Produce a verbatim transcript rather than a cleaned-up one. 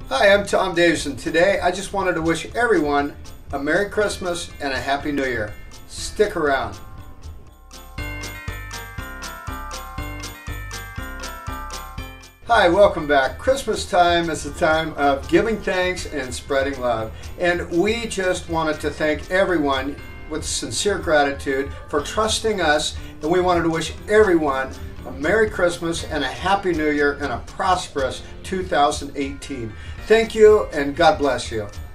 Hi, I'm Tom Davison. Today I just wanted to wish everyone a Merry Christmas and a Happy New Year. Stick around. Hi, welcome back. Christmas time is a time of giving thanks and spreading love. And we just wanted to thank everyone with sincere gratitude for trusting us. And we wanted to wish everyone a Merry Christmas and a Happy New Year and a prosperous two thousand eighteen. Thank you and God bless you.